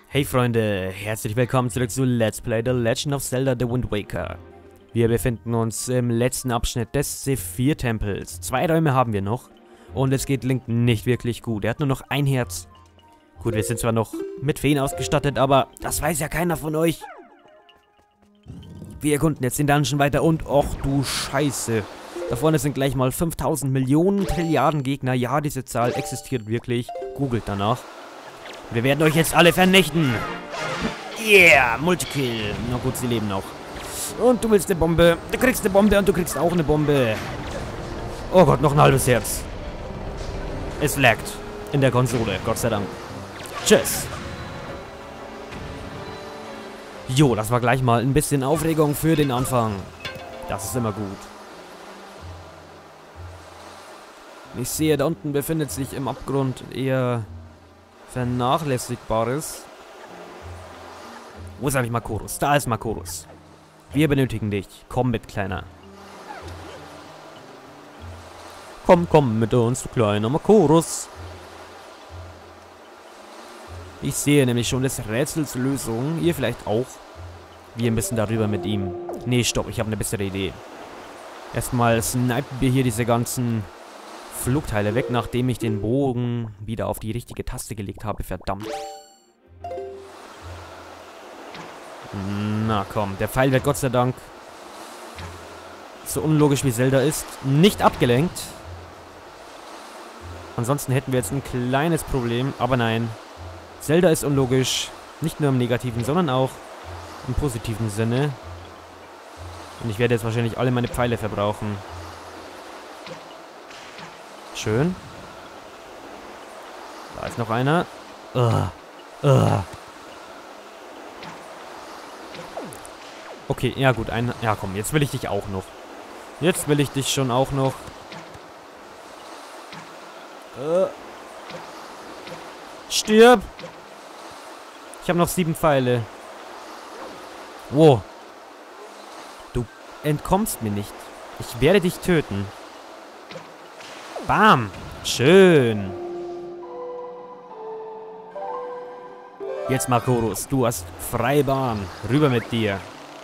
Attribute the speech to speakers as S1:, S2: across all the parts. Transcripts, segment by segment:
S1: Hey Freunde, herzlich willkommen zurück zu Let's Play The Legend of Zelda The Wind Waker. Wir befinden uns im letzten Abschnitt des Sephir-Tempels. 2 Räume haben wir noch und es geht Link nicht wirklich gut. Er hat nur noch ein Herz. Gut, wir sind zwar noch mit Feen ausgestattet, aber das weiß ja keiner von euch. Wir erkunden jetzt den Dungeon weiter und och du Scheiße. Da vorne sind gleich mal 5000 Millionen Trilliarden Gegner. Ja, diese Zahl existiert wirklich. Googelt danach. Wir werden euch jetzt alle vernichten. Yeah, Multikill. Na gut, sie leben noch. Und du willst eine Bombe. Du kriegst eine Bombe und du kriegst auch eine Bombe. Oh Gott, noch ein halbes Herz. Es laggt in der Konsole, Gott sei Dank. Tschüss. Jo, das war gleich mal ein bisschen Aufregung für den Anfang. Das ist immer gut. Ich sehe, da unten befindet sich im Abgrund eher Vernachlässigbares. Wo ist eigentlich Makorus? Da ist Makorus. Wir benötigen dich. Komm mit, Kleiner. Komm mit uns, du kleiner Makorus. Ich sehe nämlich schon des Rätsels Lösung. Ihr vielleicht auch. Wir müssen darüber mit ihm. Nee, stopp, ich habe eine bessere Idee. Erstmal snipen wir hier diese ganzen Flugteile weg, nachdem ich den Bogen wieder auf die richtige Taste gelegt habe. Verdammt. Na komm, der Pfeil wird Gott sei Dank, so unlogisch wie Zelda ist, nicht abgelenkt. Ansonsten hätten wir jetzt ein kleines Problem, aber nein. Zelda ist unlogisch, nicht nur im negativen, sondern auch im positiven Sinne. Und ich werde jetzt wahrscheinlich alle meine Pfeile verbrauchen. Schön. Da ist noch einer. Okay, ja gut, ja komm, jetzt will ich dich auch noch. Jetzt will ich dich schon auch noch. Stirb! Ich habe noch 7 Pfeile. Wow. Du entkommst mir nicht. Ich werde dich töten. Bam! Schön! Jetzt, Makorus, du hast freie Bahn. Rüber mit dir.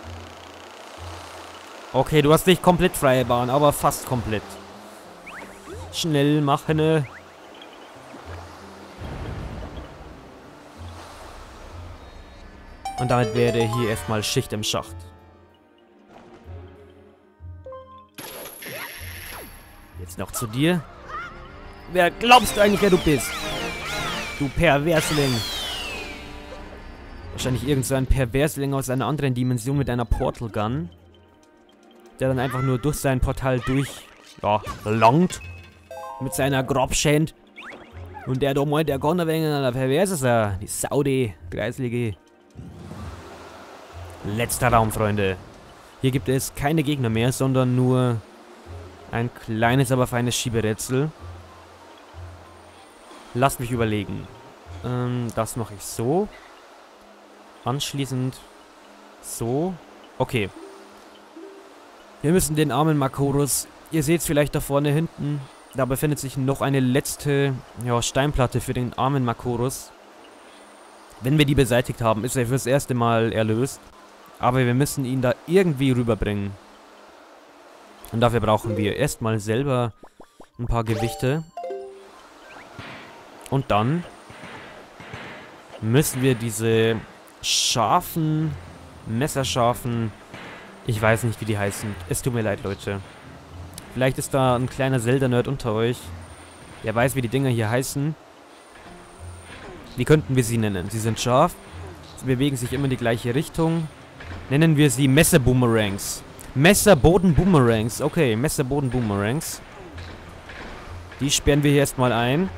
S1: Okay, du hast nicht komplett freie Bahn, aber fast komplett. Schnell machen. Und damit wäre hier erstmal Schicht im Schacht. Jetzt noch zu dir. Wer glaubst du eigentlich, wer du bist? Du Perversling. Wahrscheinlich irgend so ein Perversling aus einer anderen Dimension mit einer Portal Gun. Der dann einfach nur durch sein Portal langt. Mit seiner Grobschänd. Und der da meint, der kann ein wenig einer pervers ist er. Die Saudi, Kreislige. Letzter Raum, Freunde. Hier gibt es keine Gegner mehr, sondern nur ein kleines, aber feines Schieberätsel. Lasst mich überlegen. Das mache ich so. Anschließend so. Okay. Wir müssen den armen Makorus. Ihr seht es vielleicht da vorne hinten. Da befindet sich noch eine letzte Steinplatte für den armen Makorus. Wenn wir die beseitigt haben, ist er fürs erste Mal erlöst. Aber wir müssen ihn da irgendwie rüberbringen. Und dafür brauchen wir erstmal selber ein paar Gewichte. Und dann müssen wir diese scharfen, messerscharfen, ich weiß nicht, wie die heißen. Es tut mir leid, Leute. Vielleicht ist da ein kleiner Zelda-Nerd unter euch, der weiß, wie die Dinger hier heißen. Wie könnten wir sie nennen? Sie sind scharf, sie bewegen sich immer in die gleiche Richtung. Nennen wir sie Messer-Boomerangs. Messer-Boden-Boomerangs. Okay, Messer-Boden-Boomerangs. Die sperren wir hier erstmal ein.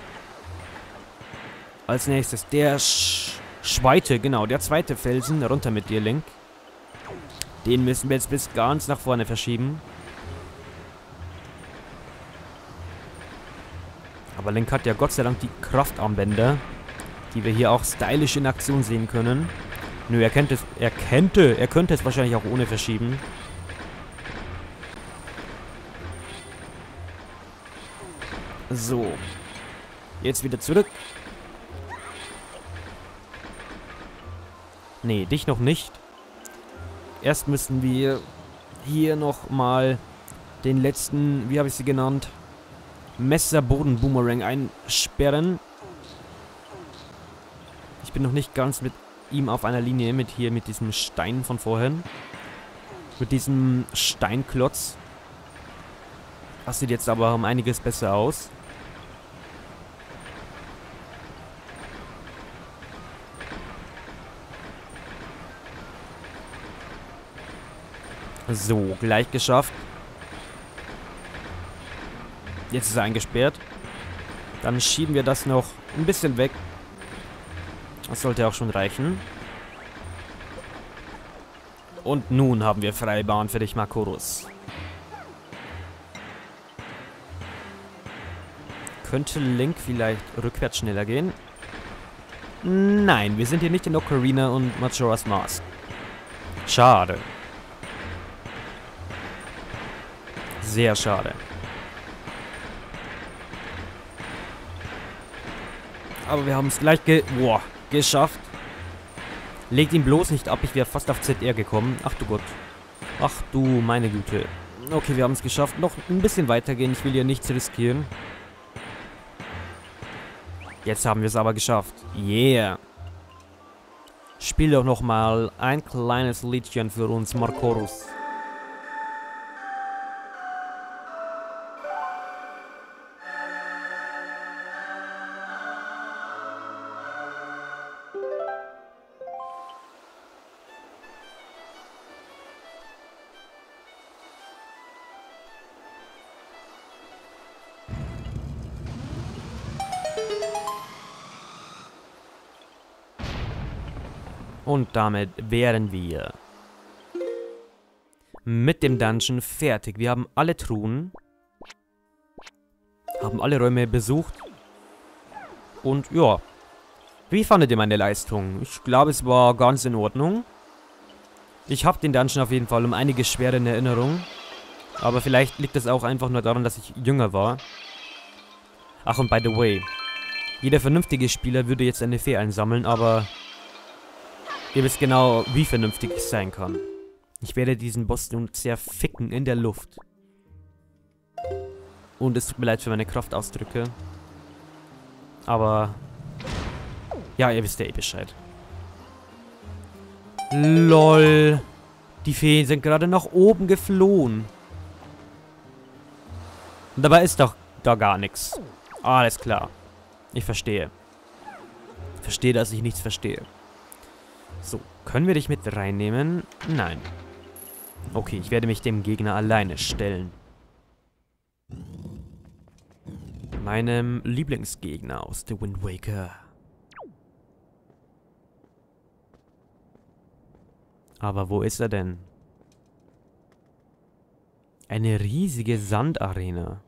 S1: Als nächstes der Schweite, genau, der zweite Felsen. Runter mit dir, Link. Den müssen wir jetzt bis ganz nach vorne verschieben. Aber Link hat ja Gott sei Dank die Kraftarmbänder, die wir hier auch stylisch in Aktion sehen können. Nö, er könnte es wahrscheinlich auch ohne verschieben. So. Jetzt wieder zurück. Nee, dich noch nicht. Erst müssen wir hier nochmal den letzten, wie habe ich sie genannt, Messerboden-Boomerang einsperren. Ich bin noch nicht ganz mit ihm auf einer Linie, mit diesem Stein von vorhin. Mit diesem Steinklotz. Das sieht jetzt aber um einiges besser aus. So, gleich geschafft. Jetzt ist er eingesperrt. Dann schieben wir das noch ein bisschen weg. Das sollte auch schon reichen. Und nun haben wir freie Bahn für dich, Makorus. Könnte Link vielleicht rückwärts schneller gehen? Nein, wir sind hier nicht in Ocarina und Majora's Mask. Schade. Sehr schade. Aber wir haben es gleich geschafft. Legt ihn bloß nicht ab, ich wäre fast auf ZR gekommen. Ach du Gott. Ach du meine Güte. Okay, wir haben es geschafft. Noch ein bisschen weitergehen, ich will hier nichts riskieren. Jetzt haben wir es aber geschafft. Yeah. Spiel doch nochmal ein kleines Liedchen für uns, Makorus. Und damit wären wir mit dem Dungeon fertig. Wir haben alle Truhen, haben alle Räume besucht. Und ja, wie fandet ihr meine Leistung? Ich glaube, es war ganz in Ordnung. Ich habe den Dungeon auf jeden Fall um einiges schwerer in Erinnerung. Aber vielleicht liegt es auch einfach nur daran, dass ich jünger war. Ach, und by the way, jeder vernünftige Spieler würde jetzt eine Fee einsammeln, aber ihr wisst genau, wie vernünftig ich sein kann. Ich werde diesen Boss nun zerficken in der Luft. Und es tut mir leid für meine Kraftausdrücke. Aber ja, ihr wisst ja eh Bescheid. LOL. Die Feen sind gerade nach oben geflohen. Und dabei ist doch da gar nichts. Alles klar. Ich verstehe. Ich verstehe, dass ich nichts verstehe. So, können wir dich mit reinnehmen? Nein. Okay, ich werde mich dem Gegner alleine stellen. Meinem Lieblingsgegner aus The Wind Waker. Aber wo ist er denn? Eine riesige Sandarena.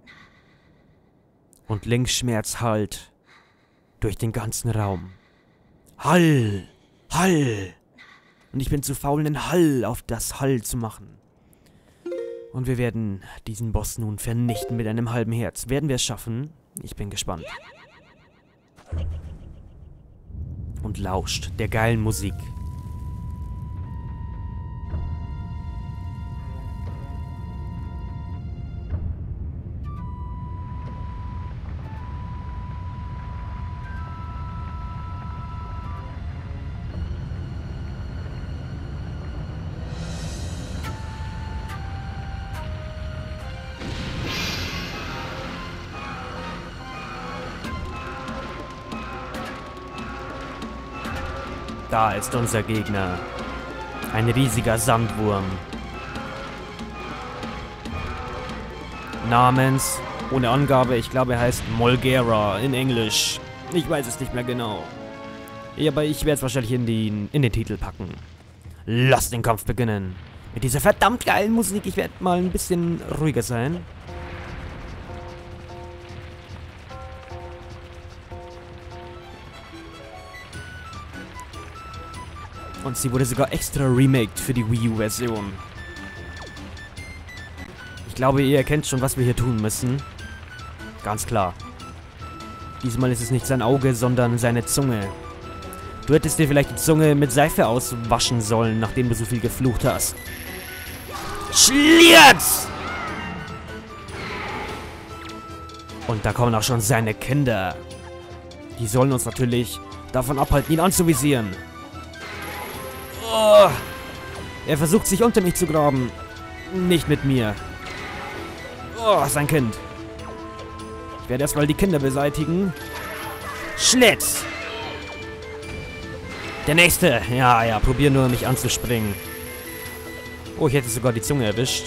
S1: Und links Schmerz hallt durch den ganzen Raum. Hall! Hall! Und ich bin zu faul, einen Hall auf das Hall zu machen. Und wir werden diesen Boss nun vernichten mit einem halben Herz. Werden wir es schaffen? Ich bin gespannt. Und lauscht der geilen Musik. Da ist unser Gegner. Ein riesiger Sandwurm. Namens, ohne Angabe, ich glaube er heißt Molgera in Englisch. Ich weiß es nicht mehr genau. Ja, aber ich werde es wahrscheinlich in den Titel packen. Lass den Kampf beginnen. Mit dieser verdammt geilen Musik. Ich werde mal ein bisschen ruhiger sein. Und sie wurde sogar extra remaked für die Wii U-Version. Ich glaube, ihr erkennt schon, was wir hier tun müssen. Ganz klar. Diesmal ist es nicht sein Auge, sondern seine Zunge. Du hättest dir vielleicht die Zunge mit Seife auswaschen sollen, nachdem du so viel geflucht hast. Schlierz! Und da kommen auch schon seine Kinder. Die sollen uns natürlich davon abhalten, ihn anzuvisieren. Oh, er versucht sich unter mich zu graben. Nicht mit mir. Oh, sein Kind. Ich werde erstmal die Kinder beseitigen. Schlitz! Der nächste. Ja, ja, probier nur, mich anzuspringen. Oh, ich hätte sogar die Zunge erwischt.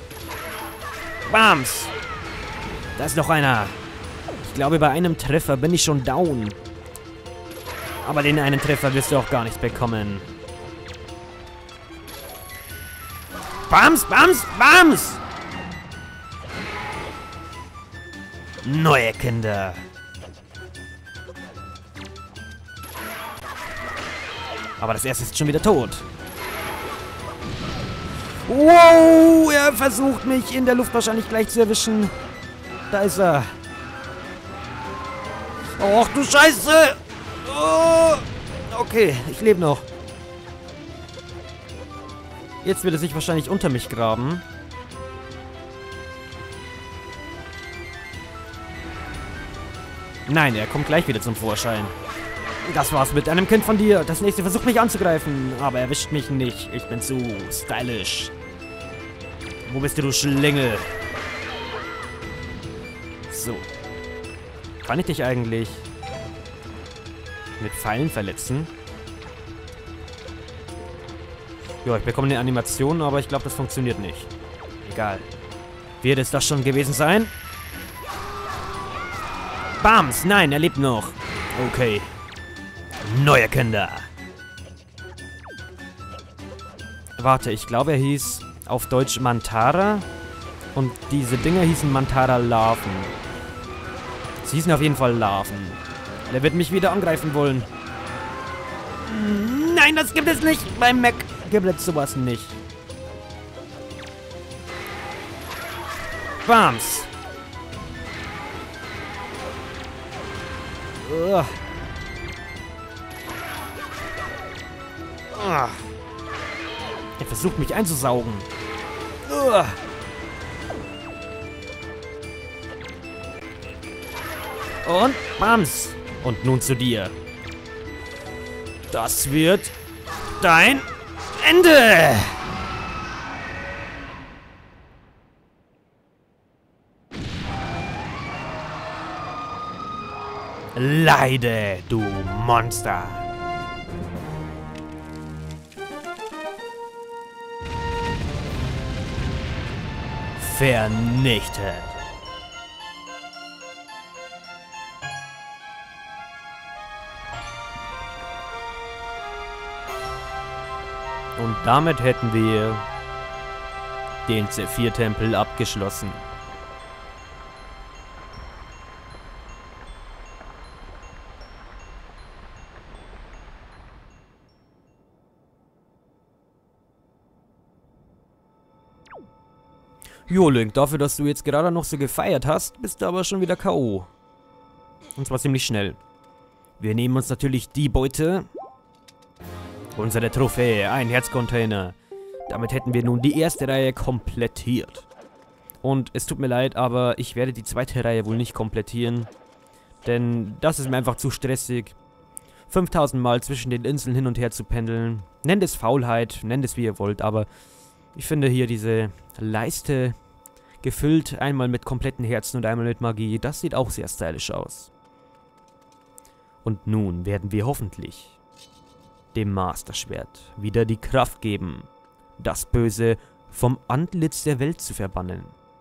S1: Bams! Da ist noch einer. Ich glaube, bei einem Treffer bin ich schon down. Aber den einen Treffer wirst du auch gar nicht bekommen. Bams, bams, bams! Neue Kinder. Aber das erste ist schon wieder tot. Wow, er versucht mich in der Luft wahrscheinlich gleich zu erwischen. Da ist er. Och, du Scheiße! Oh, okay, ich lebe noch. Jetzt wird er sich wahrscheinlich unter mich graben. Nein, er kommt gleich wieder zum Vorschein. Das war's mit einem Kind von dir. Das nächste versucht mich anzugreifen, aber er erwischt mich nicht. Ich bin zu stylisch. Wo bist du Schlingel? So. Kann ich dich eigentlich mit Pfeilen verletzen? Ja, ich bekomme eine Animation, aber ich glaube, das funktioniert nicht. Egal. Wird es das schon gewesen sein? Bams! Nein, er lebt noch. Okay. Neue Kinder. Warte, ich glaube, er hieß auf Deutsch Mantara. Und diese Dinger hießen Mantara-Larven. Sie hießen auf jeden Fall Larven. Er wird mich wieder angreifen wollen. Nein, das gibt es nicht. Beim Mac gibt es sowas nicht. Bams. Ugh. Ugh. Er versucht mich einzusaugen. Ugh. Und bams. Und nun zu dir. Das wird dein Ende. Leide, du Monster. Vernichtet. Und damit hätten wir den Zephir-Tempel abgeschlossen. Jo, Link, dafür, dass du jetzt gerade noch so gefeiert hast, bist du aber schon wieder K.O. Und zwar ziemlich schnell. Wir nehmen uns natürlich die Beute. Unsere Trophäe, ein Herzcontainer. Damit hätten wir nun die erste Reihe komplettiert. Und es tut mir leid, aber ich werde die zweite Reihe wohl nicht komplettieren. Denn das ist mir einfach zu stressig. 5000 Mal zwischen den Inseln hin und her zu pendeln. Nennt es Faulheit, nennt es wie ihr wollt, aber ich finde hier diese Leiste gefüllt, einmal mit kompletten Herzen und einmal mit Magie, das sieht auch sehr stylisch aus. Und nun werden wir hoffentlich dem Masterschwert wieder die Kraft geben, das Böse vom Antlitz der Welt zu verbannen.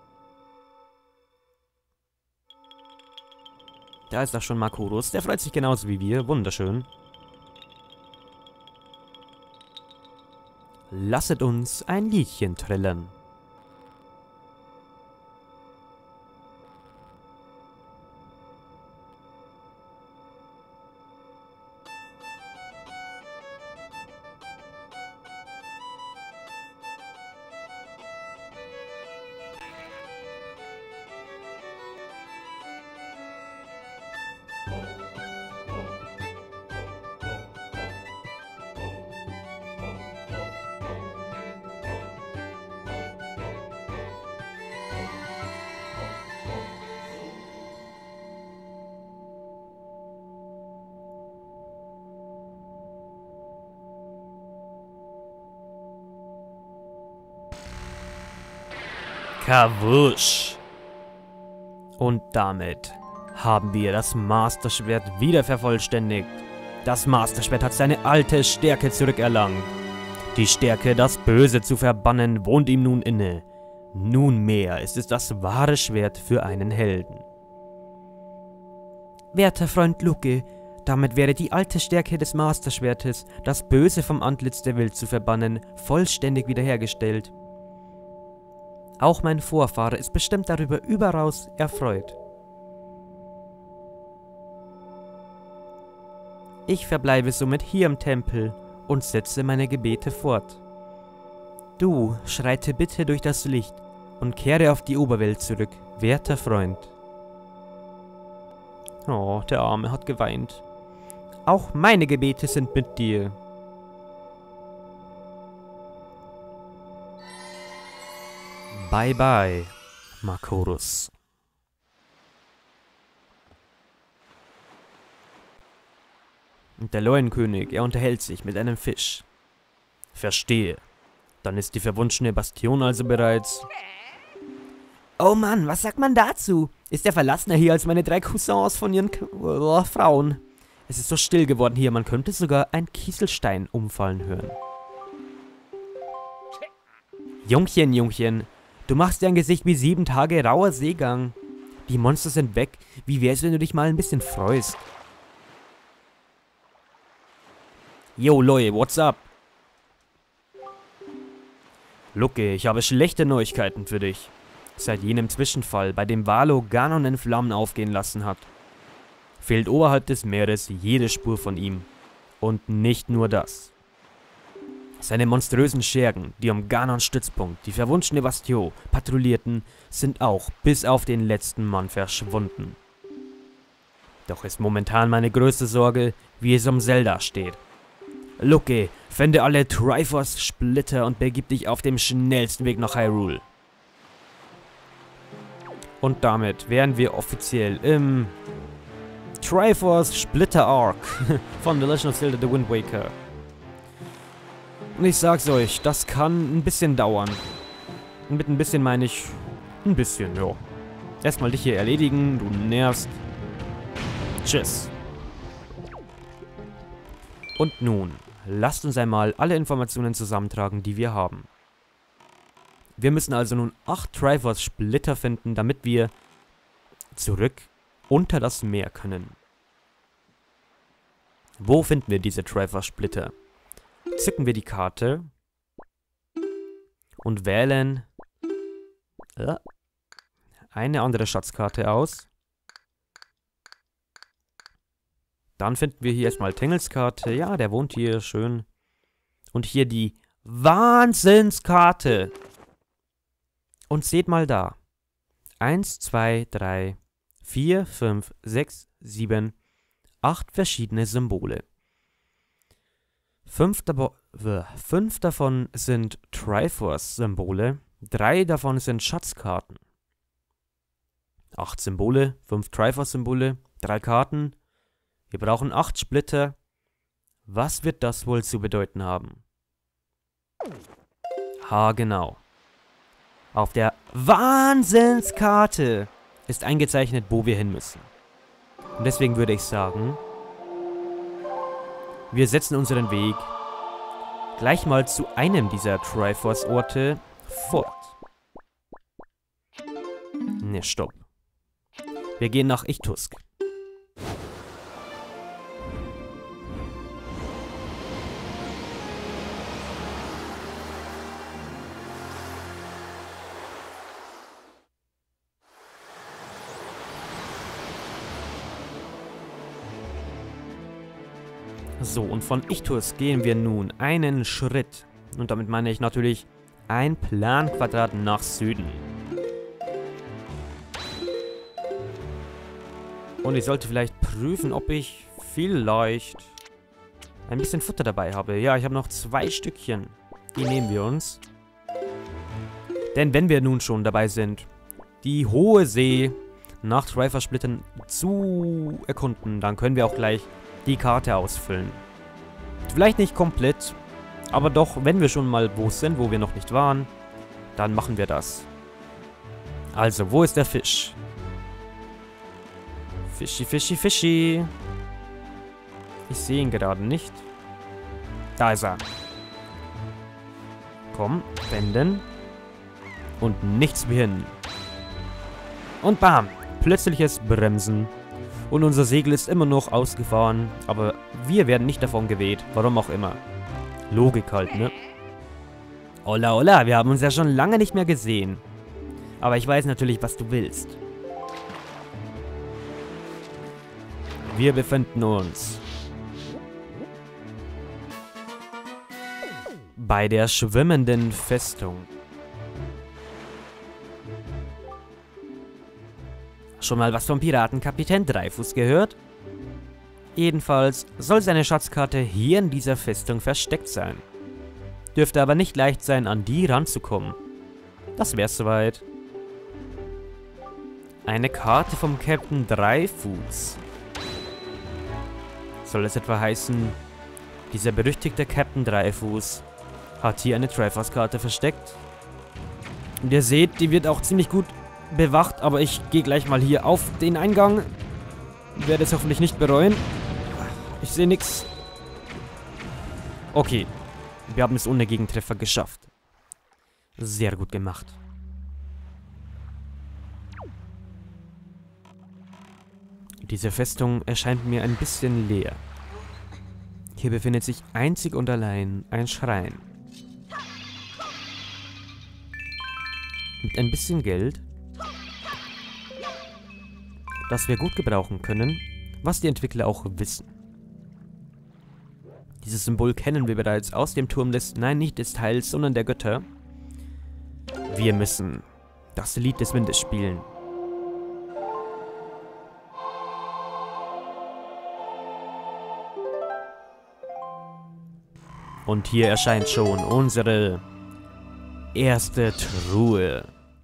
S1: Da ist auch schon Makoros, der freut sich genauso wie wir, wunderschön. Lasset uns ein Liedchen trillen. Kawusch. Und damit haben wir das Master-Schwert wieder vervollständigt. Das Master-Schwert hat seine alte Stärke zurückerlangt. Die Stärke, das Böse zu verbannen, wohnt ihm nun inne. Nunmehr ist es das wahre Schwert für einen Helden. Werter Freund Lucke, damit wäre die alte Stärke des Master-Schwertes, das Böse vom Antlitz der Welt zu verbannen, vollständig wiederhergestellt. Auch mein Vorfahre ist bestimmt darüber überaus erfreut. Ich verbleibe somit hier im Tempel und setze meine Gebete fort. Du schreite bitte durch das Licht und kehre auf die Oberwelt zurück, werter Freund. Oh, der Arme hat geweint. Auch meine Gebete sind mit dir. Bye bye, Makorus. Und der Leuenkönig, er unterhält sich mit einem Fisch. Verstehe. Dann ist die verwunschene Bastion also bereits... Oh Mann, was sagt man dazu? Ist er verlassener hier als meine 3 Cousins von ihren Frauen? Es ist so still geworden hier, man könnte sogar ein Kieselstein umfallen hören. Jungchen, Jungchen, du machst dir ein Gesicht wie 7 Tage rauer Seegang. Die Monster sind weg. Wie wär's, wenn du dich mal ein bisschen freust? Yo, Leute, what's up? Lucke, ich habe schlechte Neuigkeiten für dich. Seit jenem Zwischenfall, bei dem Valo Ganon in Flammen aufgehen lassen hat, fehlt oberhalb des Meeres jede Spur von ihm. Und nicht nur das. Seine monströsen Schergen, die um Ganons Stützpunkt, die verwunschene Bastion, patrouillierten, sind auch bis auf den letzten Mann verschwunden. Doch ist momentan meine größte Sorge, wie es um Zelda steht. Lucke, fände alle Triforce-Splitter und begib dich auf dem schnellsten Weg nach Hyrule. Und damit wären wir offiziell im Triforce Splitter Arc von The Legend of Zelda The Wind Waker. Und ich sag's euch, das kann ein bisschen dauern. Und mit ein bisschen meine ich ein bisschen, ja. Erstmal dich hier erledigen, du nervst. Tschüss. Und nun, lasst uns einmal alle Informationen zusammentragen, die wir haben. Wir müssen also nun 8 Triforce-Splitter finden, damit wir zurück unter das Meer können. Wo finden wir diese Triforce-Splitter? Zücken wir die Karte und wählen eine andere Schatzkarte aus. Dann finden wir hier erstmal Tangles Karte. Ja, der wohnt hier, schön. Und hier die Wahnsinnskarte. Und seht mal da. 1, 2, 3, 4, 5, 6, 7, 8 verschiedene Symbole. 5 davon sind Triforce-Symbole, 3 davon sind Schatzkarten. 8 Symbole, 5 Triforce-Symbole, 3 Karten. Wir brauchen 8 Splitter. Was wird das wohl zu bedeuten haben? Ha, genau. Auf der Wahnsinnskarte ist eingezeichnet, wo wir hin müssen. Und deswegen würde ich sagen, wir setzen unseren Weg gleich mal zu einem dieser Triforce-Orte fort. Ne, stopp. Wir gehen nach Ichtusk. So, und von Ichtusk gehen wir nun einen Schritt. Und damit meine ich natürlich ein Planquadrat nach Süden. Und ich sollte vielleicht prüfen, ob ich vielleicht ein bisschen Futter dabei habe. Ja, ich habe noch 2 Stückchen. Die nehmen wir uns. Denn wenn wir nun schon dabei sind, die hohe See nach Triforce-Splittern zu erkunden, dann können wir auch gleich die Karte ausfüllen. Vielleicht nicht komplett, aber doch, wenn wir schon mal wo sind, wo wir noch nicht waren, dann machen wir das. Also, wo ist der Fisch? Fischi, Fischi, Fischi. Ich sehe ihn gerade nicht. Da ist er. Komm, wenden. Und nichts wie hin. Und bam. Plötzliches Bremsen. Und unser Segel ist immer noch ausgefahren. Aber wir werden nicht davon geweht. Warum auch immer. Logik halt, ne? Hola, hola. Wir haben uns ja schon lange nicht mehr gesehen. Aber ich weiß natürlich, was du willst. Wir befinden uns bei der schwimmenden Festung. Schon mal was vom Piratenkapitän Dreifuß gehört? Jedenfalls soll seine Schatzkarte hier in dieser Festung versteckt sein. Dürfte aber nicht leicht sein, an die ranzukommen. Das wär's soweit. Eine Karte vom Captain Dreifuß. Soll es etwa heißen, dieser berüchtigte Captain Dreifuß hat hier eine Triforce-Karte versteckt? Und ihr seht, die wird auch ziemlich gut bewacht, aber ich gehe gleich mal hier auf den Eingang. Werde es hoffentlich nicht bereuen. Ich sehe nichts. Okay, wir haben es ohne Gegentreffer geschafft. Sehr gut gemacht. Diese Festung erscheint mir ein bisschen leer. Hier befindet sich einzig und allein ein Schrein. Mit ein bisschen Geld, das wir gut gebrauchen können, was die Entwickler auch wissen. Dieses Symbol kennen wir bereits aus dem Turm nicht des Teils, sondern der Götter. Wir müssen das Lied des Windes spielen. Und hier erscheint schon unsere erste Truhe.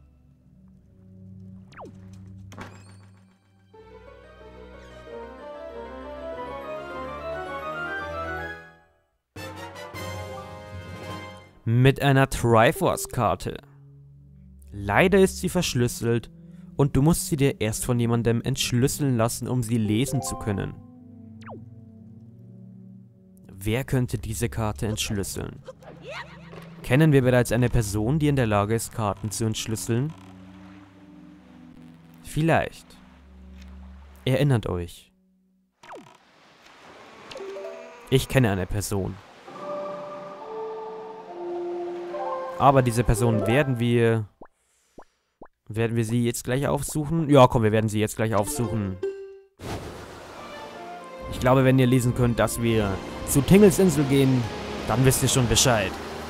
S1: Mit einer Triforce-Karte. Leider ist sie verschlüsselt und du musst sie dir erst von jemandem entschlüsseln lassen, um sie lesen zu können. Wer könnte diese Karte entschlüsseln? Kennen wir bereits eine Person, die in der Lage ist, Karten zu entschlüsseln? Vielleicht. Erinnert euch. Ich kenne eine Person. Aber diese Person werden wir sie jetzt gleich aufsuchen? Ja, komm, wir werden sie jetzt gleich aufsuchen. Ich glaube, wenn ihr lesen könnt, dass wir zu Tingles Insel gehen, dann wisst ihr schon Bescheid.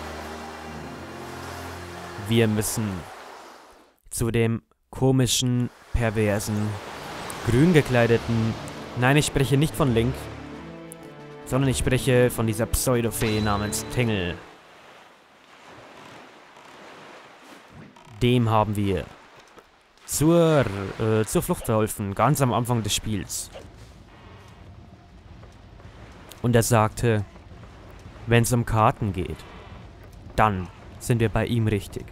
S1: Wir müssen zu dem komischen, perversen, grün gekleideten... Nein, ich spreche nicht von Link, sondern ich spreche von dieser Pseudofee namens Tingle. Dem haben wir zur Flucht verholfen, ganz am Anfang des Spiels. Und er sagte, wenn es um Karten geht, dann sind wir bei ihm richtig.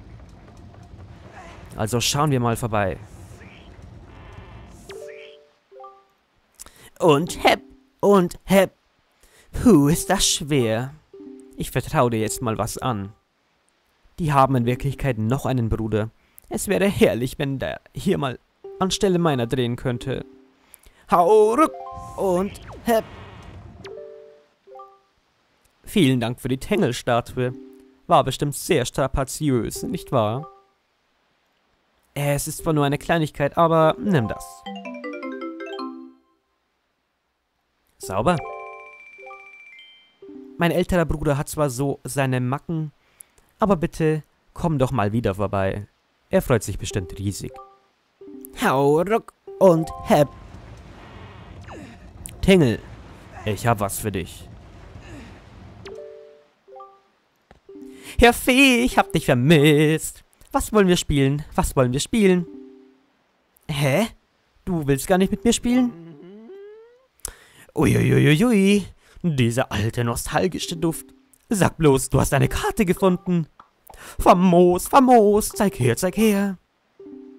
S1: Also schauen wir mal vorbei. Und hepp, und hepp. Puh, ist das schwer. Ich vertraue dir jetzt mal was an. Die haben in Wirklichkeit noch einen Bruder. Es wäre herrlich, wenn der hier mal anstelle meiner drehen könnte. Hau ruck und hepp. Vielen Dank für die Tingle-Statue. War bestimmt sehr strapaziös, nicht wahr? Es ist zwar nur eine Kleinigkeit, aber nimm das. Sauber. Mein älterer Bruder hat zwar so seine Macken, aber bitte komm doch mal wieder vorbei. Er freut sich bestimmt riesig. Hau ruck und hepp. Tingle, ich hab was für dich. Herr Fee, ich hab dich vermisst. Was wollen wir spielen? Was wollen wir spielen? Hä? Du willst gar nicht mit mir spielen? Uiuiuiui, dieser alte nostalgische Duft. Sag bloß, du hast eine Karte gefunden. Famos, famos, zeig her, zeig her.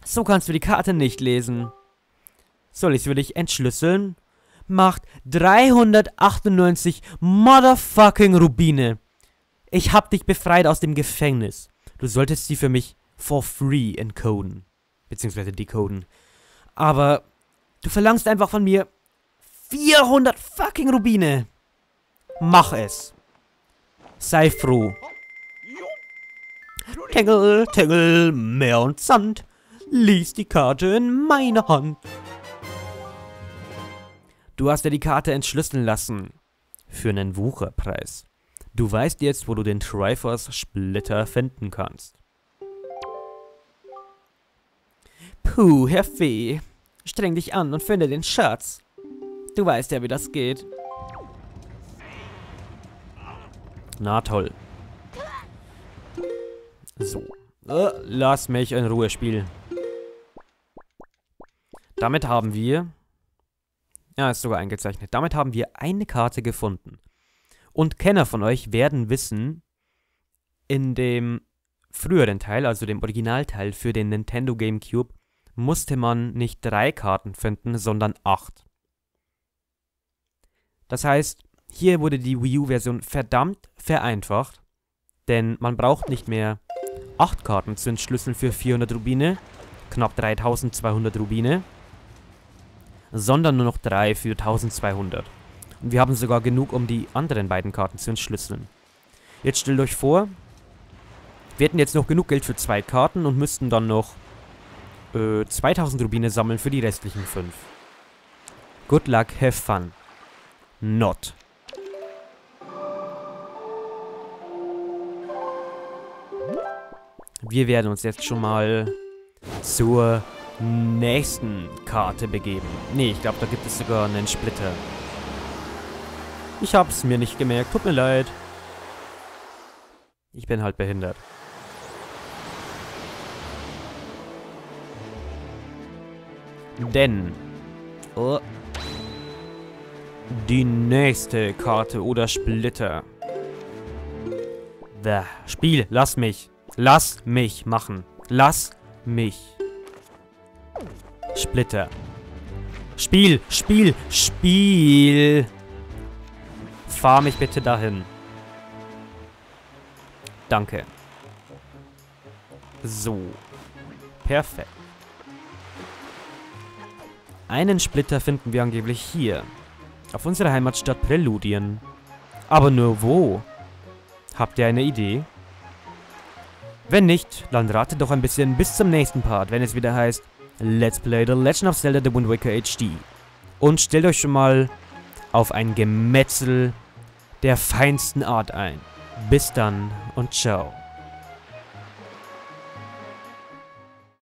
S1: So kannst du die Karte nicht lesen. Soll ich es für dich entschlüsseln? Macht 398 motherfucking Rubine. Ich hab dich befreit aus dem Gefängnis. Du solltest sie für mich for free encoden. Beziehungsweise decoden. Aber du verlangst einfach von mir 400 fucking Rubine. Mach es. Sei froh. Tingle, Tingle, Meer und Sand. Lies die Karte in meiner Hand. Du hast dir die Karte entschlüsseln lassen. Für einen Wucherpreis. Du weißt jetzt, wo du den Triforce Splitter finden kannst. Puh, Herr Fee. Streng dich an und finde den Schatz. Du weißt ja, wie das geht. Na toll. So. Lass mich in Ruhe spielen. Damit haben wir... Ja, ist sogar eingezeichnet. Damit haben wir eine Karte gefunden. Und Kenner von euch werden wissen, in dem früheren Teil, also dem Originalteil für den Nintendo GameCube, musste man nicht 3 Karten finden, sondern 8. Das heißt, hier wurde die Wii U-Version verdammt vereinfacht, denn man braucht nicht mehr 8 Karten zu entschlüsseln für 400 Rubine, knapp 3200 Rubine, sondern nur noch 3 für 1200. Und wir haben sogar genug, um die anderen beiden Karten zu entschlüsseln. Jetzt stellt euch vor, wir hätten jetzt noch genug Geld für 2 Karten und müssten dann noch 2000 Rubine sammeln für die restlichen 5. Good luck, have fun. Not. Wir werden uns jetzt schon mal zur nächsten Karte begeben. Nee, ich glaube, da gibt es sogar einen Splitter. Ich hab's mir nicht gemerkt, tut mir leid. Ich bin halt behindert. Denn die nächste Karte oder Splitter. Spiel, lass mich. Lass mich machen. Lass mich. Splitter. Spiel, Spiel, Spiel. Fahr mich bitte dahin. Danke. So. Perfekt. Einen Splitter finden wir angeblich hier. Auf unserer Heimatstadt Präludien. Aber nur wo? Habt ihr eine Idee? Wenn nicht, dann ratet doch ein bisschen bis zum nächsten Part, wenn es wieder heißt Let's Play The Legend of Zelda The Wind Waker HD. Und stellt euch schon mal auf ein Gemetzel der feinsten Art ein. Bis dann und ciao.